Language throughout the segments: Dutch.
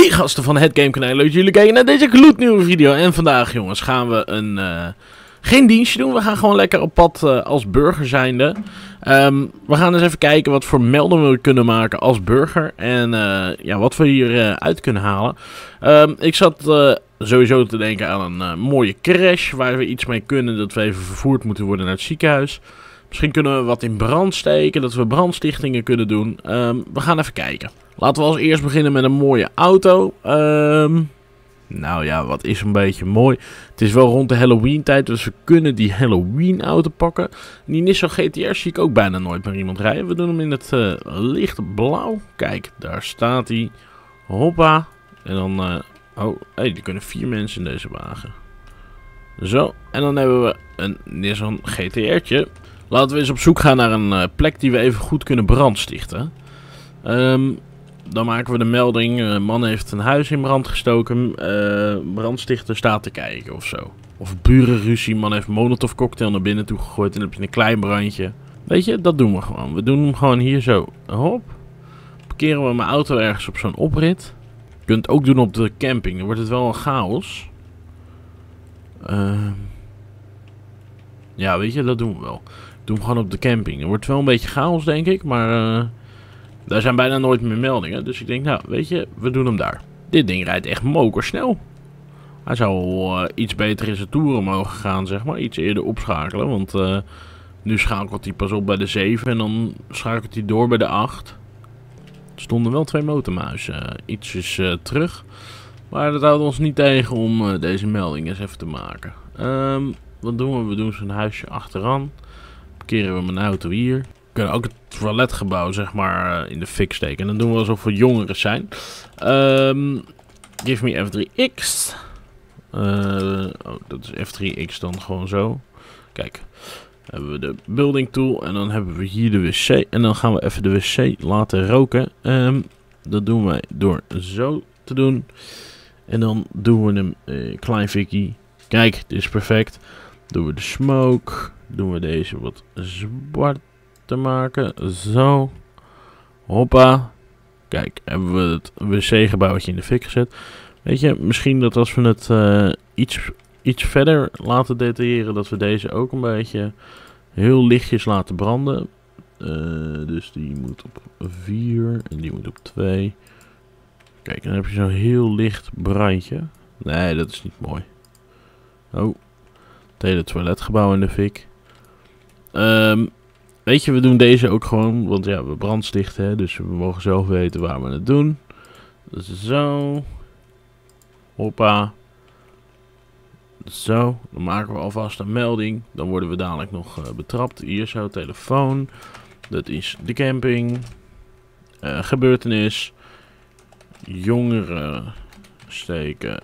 Hey gasten van het Gamekanaal, leuk dat jullie kijken naar deze gloednieuwe video. En vandaag jongens gaan we geen dienstje doen, we gaan gewoon lekker op pad als burger zijnde. We gaan eens even kijken wat voor meldingen we kunnen maken als burger en ja, wat we hier uit kunnen halen. Ik zat sowieso te denken aan een mooie crash waar we iets mee kunnen, dat we even vervoerd moeten worden naar het ziekenhuis. Misschien kunnen we wat in brand steken, dat we brandstichtingen kunnen doen. We gaan even kijken. Laten we als eerst beginnen met een mooie auto. Nou ja, wat is een beetje mooi. Het is wel rond de Halloween tijd, dus we kunnen die Halloween auto pakken. En die Nissan GT-R zie ik ook bijna nooit meer iemand rijden. We doen hem in het lichtblauw. Kijk, daar staat hij. Hoppa. En dan, oh, hey, er kunnen 4 mensen in deze wagen. Zo, en dan hebben we een Nissan GT-R'tje. Laten we eens op zoek gaan naar een plek die we even goed kunnen brandstichten. Dan maken we de melding, man heeft een huis in brand gestoken, brandstichter staat te kijken of zo. Of burenruzie, man heeft molotov cocktail naar binnen toe gegooid en dan heb je een klein brandje. Weet je, dat doen we gewoon. We doen hem gewoon hier zo, hop. Parkeren we mijn auto ergens op zo'n oprit. Je kunt het ook doen op de camping, dan wordt het wel een chaos. Ja, weet je, dat doen we wel. Doe hem gewoon op de camping. Het wordt wel een beetje chaos, denk ik. Maar daar zijn bijna nooit meer meldingen. Dus ik denk, nou, weet je, we doen hem daar. Dit ding rijdt echt mokersnel. Hij zou iets beter in zijn toeren mogen gaan, zeg maar. Iets eerder opschakelen. Want nu schakelt hij pas op bij de 7. En dan schakelt hij door bij de 8. Er stonden wel 2 motormuizen. Ietsjes terug. Maar dat houdt ons niet tegen om deze melding eens even te maken. Wat doen we? We doen zo'n huisje achteraan. Parkeren we mijn auto hier. We kunnen ook het toiletgebouw zeg maar in de fik steken. En dan doen we alsof we jongeren zijn. Give me F3X. Oh, dat is F3X dan gewoon zo. Kijk. Hebben we de building tool. En dan hebben we hier de wc. En dan gaan we even de wc laten roken. Dat doen wij door zo te doen. En dan doen we hem klein fikkie. Kijk, dit is perfect. Doen we de smoke. Doen we deze wat zwart te maken. Zo. Hoppa. Kijk, hebben we het wc-gebouwtje in de fik gezet. Weet je, misschien dat als we het iets verder laten detailleren, dat we deze ook een beetje heel lichtjes laten branden. Dus die moet op 4 en die moet op 2. Kijk, dan heb je zo'n heel licht brandje. Nee, dat is niet mooi. Oh. Het hele toiletgebouw in de fik. Weet je, we doen deze ook gewoon. Want ja, we brandstichten. Hè, dus we mogen zelf weten waar we het doen. Zo. Hoppa. Zo. Dan maken we alvast een melding. Dan worden we dadelijk nog betrapt. Hier zo, telefoon. Dat is de camping. Gebeurtenis. Jongeren steken.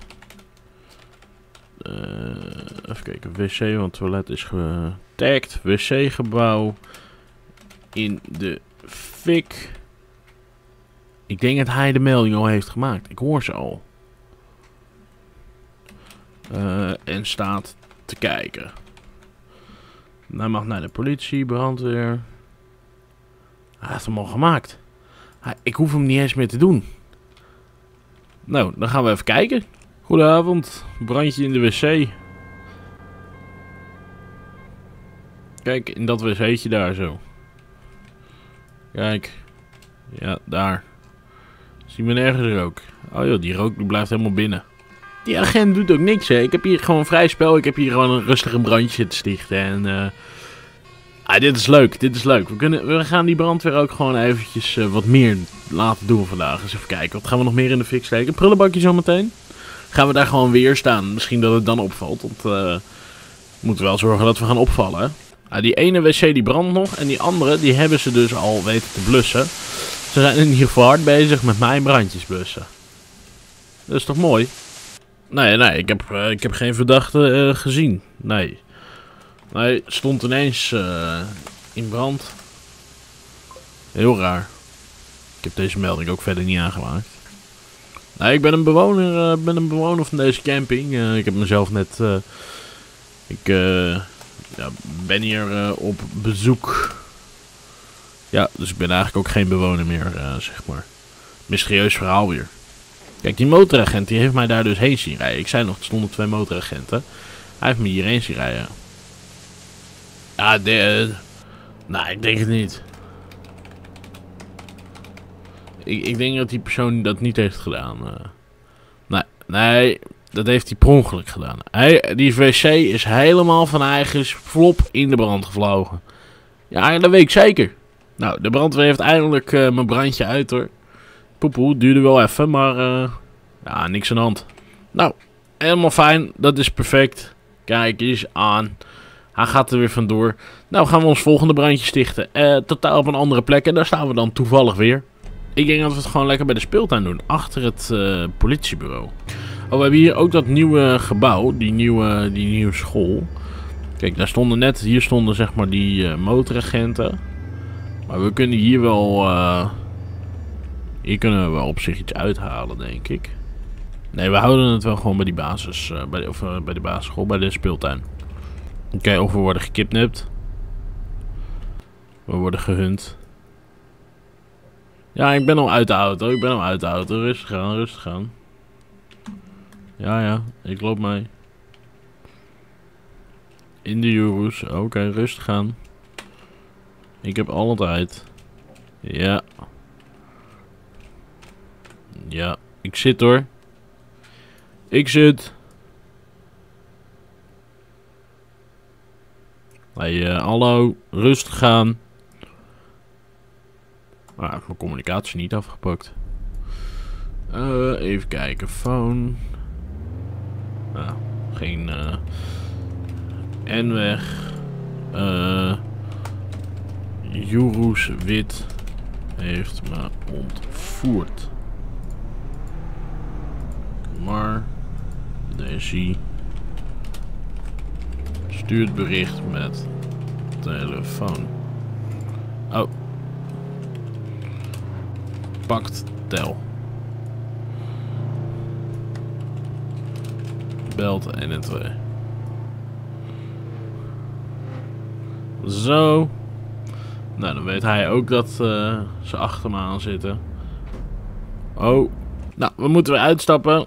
Even kijken, wc, want het toilet is getagd. Wc-gebouw in de fik. Ik denk dat hij de melding al heeft gemaakt. Ik hoor ze al. En staat te kijken. Hij mag naar de politie, brandweer. Hij heeft hem al gemaakt. Ik hoef hem niet eens meer te doen. Nou, dan gaan we even kijken. Goedenavond, brandje in de wc. Kijk, in dat wc'tje daar zo. Kijk. Ja, daar. Zien we nergens rook. Oh joh, die rook die blijft helemaal binnen. Die agent doet ook niks, hè. Ik heb hier gewoon vrij spel. Ik heb hier gewoon een rustige brandje te stichten. En dit is leuk, dit is leuk. We gaan die brandweer ook gewoon eventjes wat meer laten doen vandaag. Eens even kijken, wat gaan we nog meer in de fik steken? Prullenbakje zometeen. Gaan we daar gewoon weer staan. Misschien dat het dan opvalt. Want we moeten wel zorgen dat we gaan opvallen. Die ene wc die brandt nog. En die andere die hebben ze dus al weten te blussen. Ze zijn in ieder geval hard bezig met mijn brandjes blussen. Dat is toch mooi? Nee, ik heb geen verdachte gezien. Nee. Nee, stond ineens in brand. Heel raar. Ik heb deze melding ook verder niet aangemaakt. Nee, ik ben een bewoner van deze camping. Ik heb mezelf net... ben hier op bezoek. Ja, dus ik ben eigenlijk ook geen bewoner meer, zeg maar. Mysterieus verhaal weer. Kijk, die motoragent die heeft mij daar dus heen zien rijden. Ik zei nog, er stonden 2 motoragenten. Hij heeft me hierheen zien rijden. Ja, nou, ik denk het niet. Ik denk dat die persoon dat niet heeft gedaan. Nee, dat heeft hij per ongeluk gedaan. Die wc is helemaal van eigen flop in de brand gevlogen. Ja, dat weet ik zeker. Nou, de brandweer heeft eindelijk mijn brandje uit hoor. Poepoe, duurde wel even, maar ja, niks aan de hand. Nou, helemaal fijn. Dat is perfect. Kijk eens aan. Hij gaat er weer vandoor. Nou gaan we ons volgende brandje stichten. Totaal op een andere plek. En daar staan we dan toevallig weer. Ik denk dat we het gewoon lekker bij de speeltuin doen. Achter het politiebureau. Oh, we hebben hier ook dat nieuwe gebouw. Die nieuwe school. Kijk, daar stonden net... Hier stonden zeg maar die motoragenten. Maar we kunnen hier wel... hier kunnen we wel op zich iets uithalen, denk ik. Nee, we houden het wel gewoon bij die basis... bij de basisschool, bij de speeltuin. Oké, of we worden gekidnapt. We worden gehunt. Ja, ik ben al uit de auto. Rustig aan. Ja, ik loop mee. In de Euro's. Oké, rustig aan. Ik heb alle tijd. Ja. Ja, ik zit hoor. Ik zit. Hey, hallo. Rustig aan. Ah, mijn communicatie niet afgepakt. Even kijken. Phone. Ah, geen N-weg. Joeroes Wit heeft me ontvoerd. Maar Daisy stuurt bericht met telefoon. Oh. Pakt tel. Belt 1 en 2. Zo. Nou, dan weet hij ook dat ze achter me aan zitten. Oh. Nou, we moeten weer uitstappen.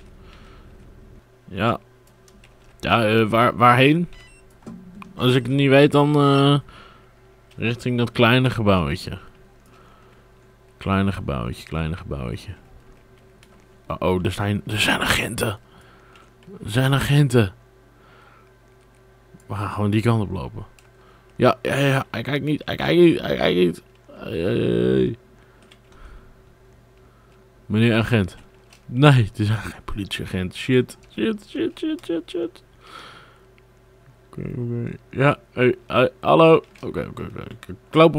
Ja. Ja, waarheen? Als ik het niet weet, dan richting dat kleine gebouwtje. Kleine gebouwtje. Oh, er zijn agenten. Er zijn agenten. We gaan gewoon die kant op lopen. Ja. Hij kijkt niet. Hey. Meneer agent. Nee, het is eigenlijk geen politieagent. Shit. Oké. Ja, hey, hallo. Oké. Ik loop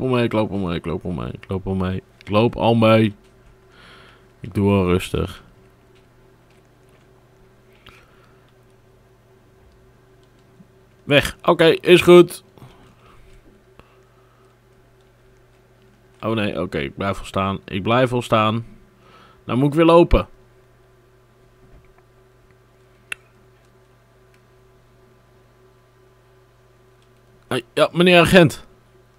al mee. Ik doe wel rustig. Weg. Oké, is goed. Oh nee, oké, ik blijf al staan. Nou moet ik weer lopen. Ja, meneer agent.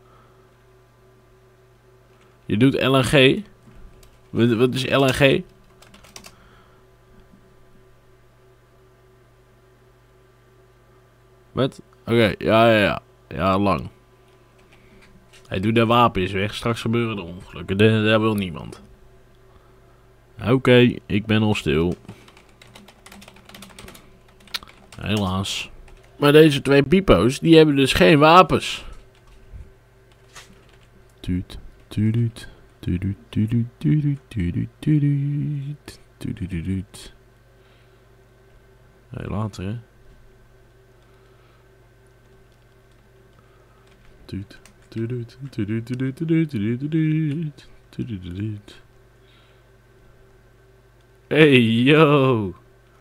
Je doet LNG. Wat is LNG? Wat? Oké, ja. Ja, lang. Hij doet de wapens weg. Straks gebeuren er ongelukken. Daar wil niemand. Oké, ik ben al stil. Helaas. Maar deze 2 pipo's, die hebben dus geen wapens. Tuut. Hey, later hè. Tuut. Hey, yo.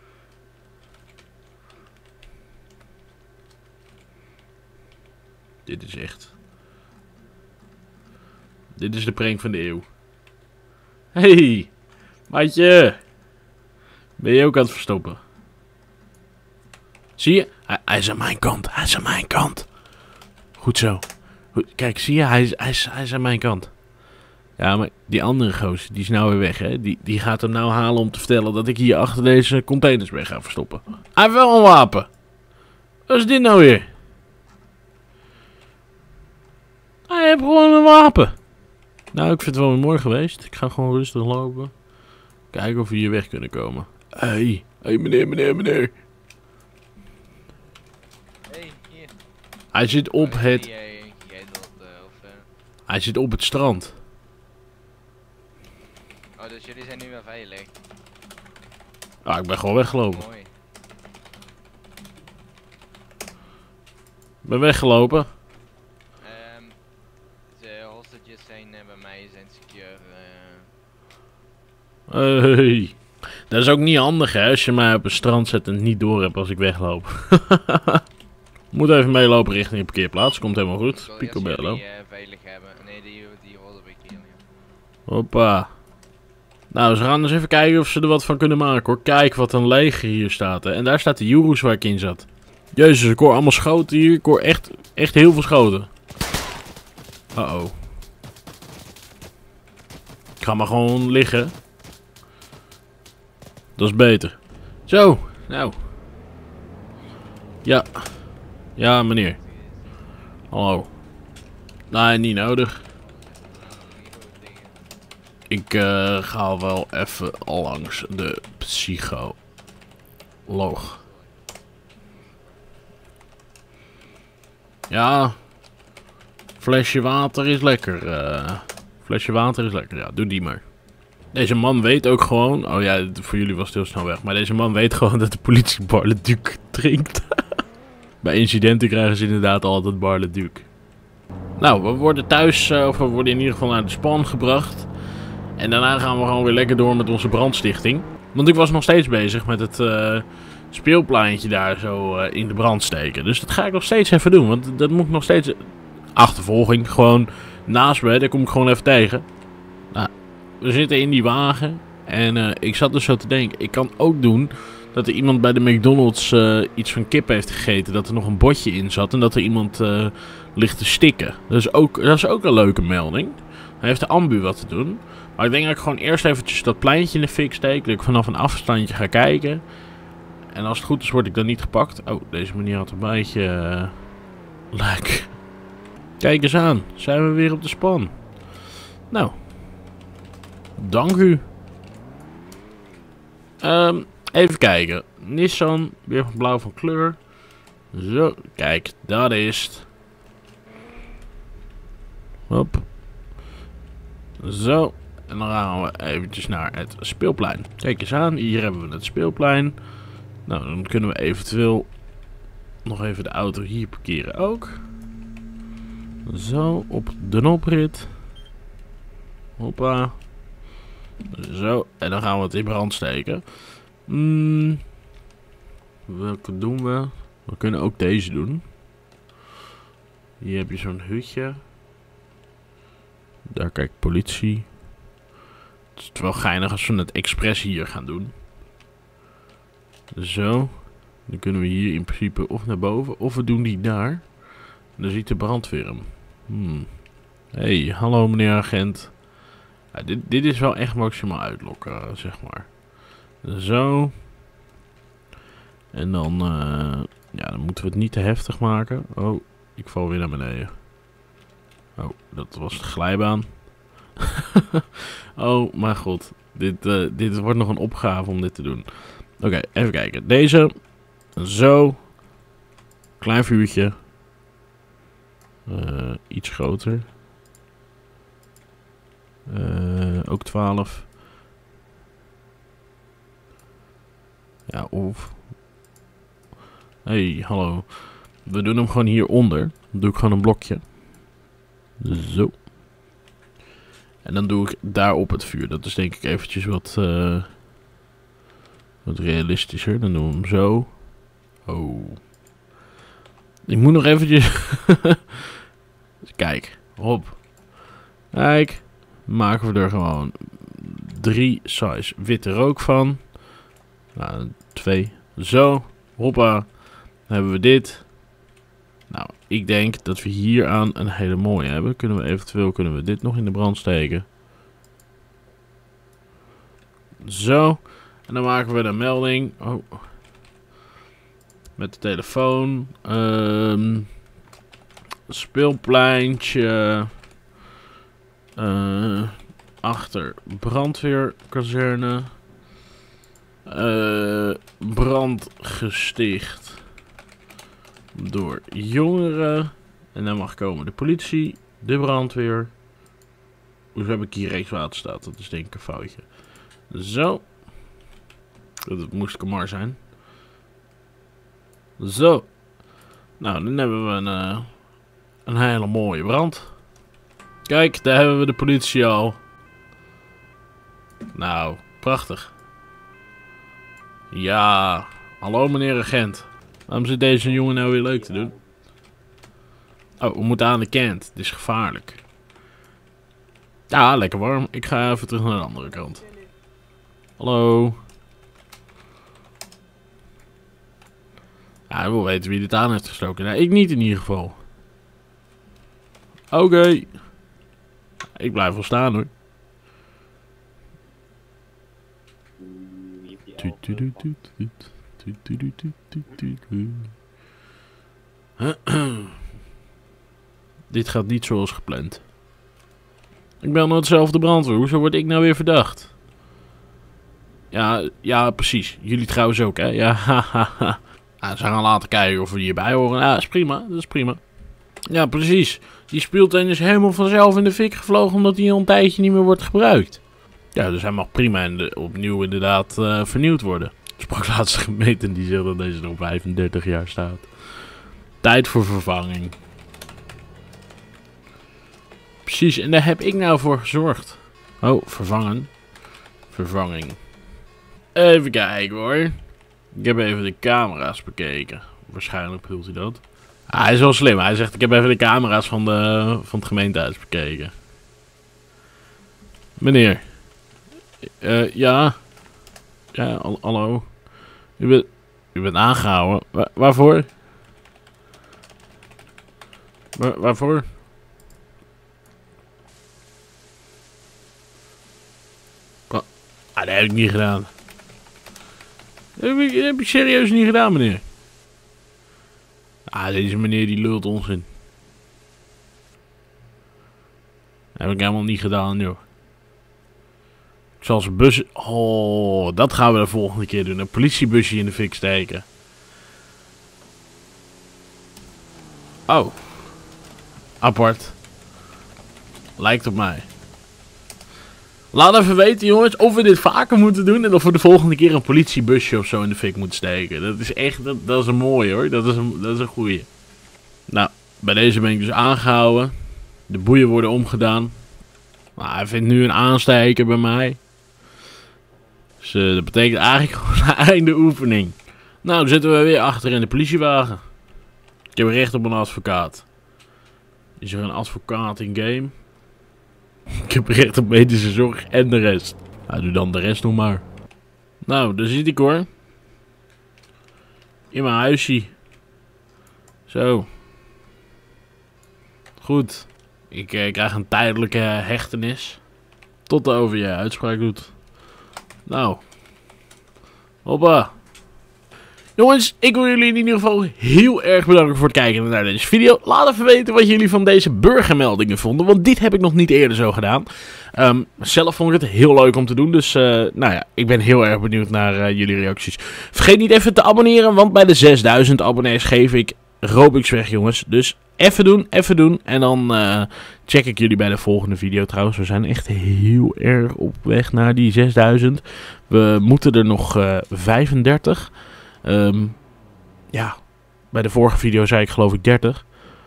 Dit is echt... Dit is de prank van de eeuw. Hey, maatje. Ben je ook aan het verstoppen? Zie je? Hij is aan mijn kant. Goed zo. Goed, kijk, zie je? Hij is aan mijn kant. Ja, maar die andere gozer, die is nou weer weg, hè. Die gaat hem nou halen om te vertellen dat ik hier achter deze containers weg ga verstoppen. Hij heeft wel een wapen. Wat is dit nou weer? Hij heeft gewoon een wapen. Nou, ik vind het wel weer mooi geweest. Ik ga gewoon rustig lopen. Kijken of we hier weg kunnen komen. Hé, meneer. Hey, hier. Hij zit op het... Jij dat, Hij zit op het strand. Oh, dus jullie zijn nu weer veilig. Ah, ik ben gewoon weggelopen. Mooi. Ik ben weggelopen. De hostages zijn bij mij zijn secure. Hey. Dat is ook niet handig, hè, als je mij op een strand zet en het niet door hebt als ik wegloop. Moet even meelopen richting de parkeerplaats, komt helemaal goed. Picobello. Die veilig hebben. Nee, die rollen we hier. Hoppa. Nou, ze gaan eens even kijken of ze er wat van kunnen maken, hoor. Kijk wat een leger hier staat, hè. En daar staat de Euro's waar ik in zat. Jezus, ik hoor allemaal schoten hier. Ik hoor echt heel veel schoten. Uh-oh. Ik ga maar gewoon liggen. Dat is beter. Zo, nou. Ja. Ja, meneer. Hallo. Nee, niet nodig. Ik ga wel even langs de psycholoog. Ja. Flesje water is lekker. Flesje water is lekker, ja, doe die maar. Deze man weet ook gewoon... Oh ja, voor jullie was het heel snel weg. Maar deze man weet gewoon dat de politie Bar Le Duc drinkt. Bij incidenten krijgen ze inderdaad altijd Bar Le Duc. Nou, we worden thuis... of we worden in ieder geval naar de span gebracht. En daarna gaan we gewoon weer lekker door met onze brandstichting. Want ik was nog steeds bezig met het speelpleintje daar zo in de brand steken. Dus dat ga ik nog steeds even doen. Want dat moet ik nog steeds... Achtervolging, gewoon naast me. Daar kom ik gewoon even tegen. Nou, we zitten in die wagen. En ik zat dus zo te denken. Ik kan ook doen dat er iemand bij de McDonald's iets van kip heeft gegeten. Dat er nog een botje in zat. En dat er iemand ligt te stikken. Dat is ook een leuke melding. Hij heeft de ambu wat te doen. Maar ik denk dat ik gewoon eerst eventjes dat pleintje in de fik steek. Dat ik vanaf een afstandje ga kijken. En als het goed is, word ik dan niet gepakt. Oh, deze meneer had een beetje... Leuk. Kijk eens aan. Zijn we weer op de span. Nou. Dank u. Even kijken. Nissan. Weer van blauw van kleur. Zo. Kijk. Dat is het. Hop. Zo. En dan gaan we eventjes naar het speelplein. Kijk eens aan. Hier hebben we het speelplein. Nou, dan kunnen we eventueel nog even de auto hier parkeren ook. Zo, op de oprit. Hoppa. Zo, en dan gaan we het in brand steken. Welke doen we? We kunnen ook deze doen. Hier heb je zo'n hutje. Daar kijk politie. Het is wel geinig als we het expres hier gaan doen. Zo. Dan kunnen we hier in principe of naar boven of we doen die daar. Dan ziet de brandweer hem. Hey, hallo meneer agent. Ja, dit is wel echt maximaal uitlokken, zeg maar. Zo. En dan, ja, dan moeten we het niet te heftig maken. Oh, ik val weer naar beneden. Oh, dat was de glijbaan. Oh, mijn god. Dit wordt nog een opgave om dit te doen. Oké, even kijken. Deze. Zo. Klein vuurtje. Iets groter. Ook 12. Ja, of... Hey, hallo. We doen hem gewoon hieronder. Dan doe ik gewoon een blokje. Zo. En dan doe ik daarop het vuur. Dat is denk ik eventjes wat realistischer. Dan doen we hem zo. Oh. Ik moet nog eventjes... Kijk. Hop. Kijk. Maken we er gewoon 3 size witte rook van. Nou, 2. Zo. Hoppa. Dan hebben we dit. Nou, ik denk dat we hier aan een hele mooie hebben. Kunnen we dit nog in de brand steken? Zo. En dan maken we een melding. Oh. Met de telefoon. Speelpleintje. Achter brandweerkazerne. Brand gesticht door jongeren. En dan mag komen de politie, de brandweer. Hoezo heb ik hier Rijkswaterstaat? Dat is denk ik een foutje. Zo. Dat moest Kamar zijn. Zo. Nou, dan hebben we een hele mooie brand. Kijk, daar hebben we de politie al. Nou, prachtig. Ja, hallo meneer agent. Waarom zit deze jongen nou weer leuk te doen? Oh, we moeten aan de kant. Het is gevaarlijk. Ja, lekker warm. Ik ga even terug naar de andere kant. Hallo. Ja, ik wil weten wie dit aan heeft gestoken. Nou, ik niet in ieder geval. Oké. Ik blijf wel staan hoor. Dit gaat niet zoals gepland. Ik ben nog hetzelfde brandweer. Hoezo word ik nou weer verdacht? Ja, precies. Jullie trouwens ook, hè? Ja, haha. Ze gaan laten kijken of we hierbij horen. Ja, dat is prima. Dat is prima. Ja, precies. Die speeltuin is helemaal vanzelf in de fik gevlogen omdat hij al een tijdje niet meer wordt gebruikt. Ja, dus hij mag prima opnieuw inderdaad vernieuwd worden. Ik sprak laatst een gemeente en die zegt dat deze nog 35 jaar staat. Tijd voor vervanging. Precies, en daar heb ik nou voor gezorgd. Oh, vervangen. Vervanging. Even kijken hoor. Ik heb even de camera's bekeken. Waarschijnlijk bedoelt hij dat. Ah, hij is wel slim. Hij zegt, ik heb even de camera's van het gemeentehuis bekeken. Meneer. Ja. Ja, hallo. U bent aangehouden. Waarvoor? Waarvoor? Ah, dat heb ik niet gedaan. Dat heb ik serieus niet gedaan, meneer. Ah, deze meneer die lult onzin. Dat heb ik helemaal niet gedaan, joh. Ik zal zijn bus... Oh, dat gaan we de volgende keer doen. Een politiebusje in de fik steken. Oh. Apart. Lijkt op mij. Laat even weten, jongens, of we dit vaker moeten doen. En of we de volgende keer een politiebusje of zo in de fik moeten steken. Dat is echt... Dat is een mooie, hoor. Dat is een goeie. Nou, bij deze ben ik dus aangehouden. De boeien worden omgedaan. Nou, hij vindt nu een aansteker bij mij. Dus dat betekent eigenlijk gewoon een einde oefening. Nou, dan zitten we weer achter in de politiewagen. Ik heb recht op een advocaat. Is er een advocaat in game? Ik heb recht op medische zorg en de rest. Nou, doe dan de rest nog maar. Nou, daar zit ik hoor. In mijn huisje. Zo. Goed. Ik krijg een tijdelijke hechtenis. Tot de OVJ uitspraak doet. Nou. Hoppa. Jongens, ik wil jullie in ieder geval heel erg bedanken voor het kijken naar deze video. Laat even weten wat jullie van deze burgermeldingen vonden. Want dit heb ik nog niet eerder zo gedaan. Zelf vond ik het heel leuk om te doen. Dus nou ja, ik ben heel erg benieuwd naar jullie reacties. Vergeet niet even te abonneren. Want bij de 6000 abonnees geef ik Robux weg, jongens. Dus even doen. En dan check ik jullie bij de volgende video trouwens. We zijn echt heel erg op weg naar die 6000. We moeten er nog 35. Ja, bij de vorige video zei ik geloof ik 30.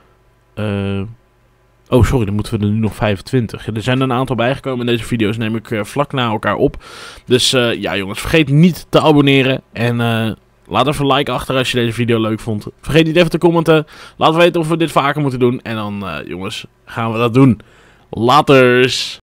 Oh sorry, dan moeten we er nu nog 25. Er zijn er een aantal bijgekomen. En deze video's neem ik vlak na elkaar op. Dus ja jongens, vergeet niet te abonneren. En laat even een like achter als je deze video leuk vond. Vergeet niet even te commenten. Laat weten of we dit vaker moeten doen. En dan jongens, gaan we dat doen. Laters!